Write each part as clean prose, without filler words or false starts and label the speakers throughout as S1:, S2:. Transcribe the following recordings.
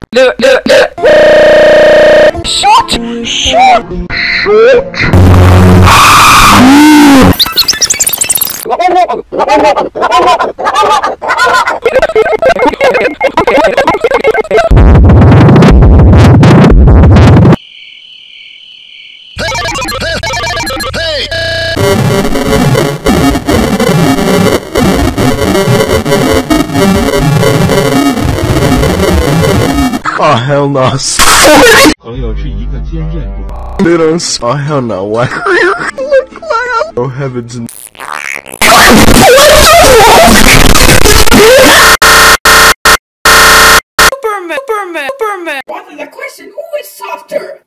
S1: Shot! Shot!
S2: Oh hell no!
S3: 朋友是一个坚韧不拔。
S2: They don't. Oh hell no! Why? Look like oh heavens and.
S1: Superman. What is the question? Who is softer?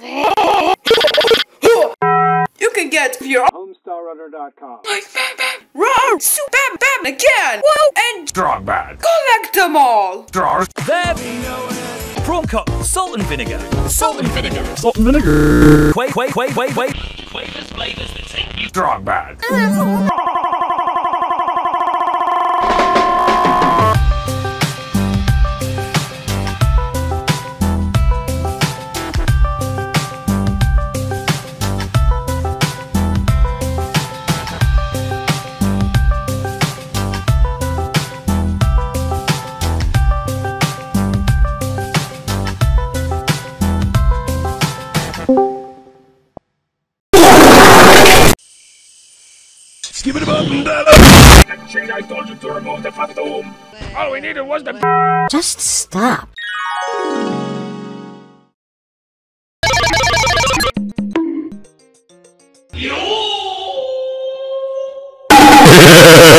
S1: You can get your
S3: homestarrunnerdotcom.
S1: Run! Super bam again! Whoa! And
S3: Strong bad.
S1: collect them all!
S3: Stars.
S4: There! Prawn cup, salt and vinegar.
S3: Salt and vinegar. Salt and vinegar.
S4: Quavers,
S3: Flavours that take you. Strong bad. Give it a button, I told you to remove the phantom. All we needed was the.
S5: Just stop.
S3: Yo!